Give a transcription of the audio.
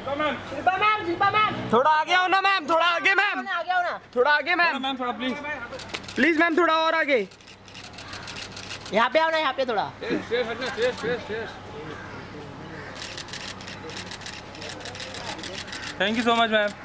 थोड़ा आगे आओ ना मैम, थोड़ा आगे मैम, थोड़ा आगे मैम, थोड़ा प्लीज प्लीज मैम, थोड़ा और आगे। यहाँ पे आओ ना, यहाँ पे थोड़ा। Thank you so much ma'am.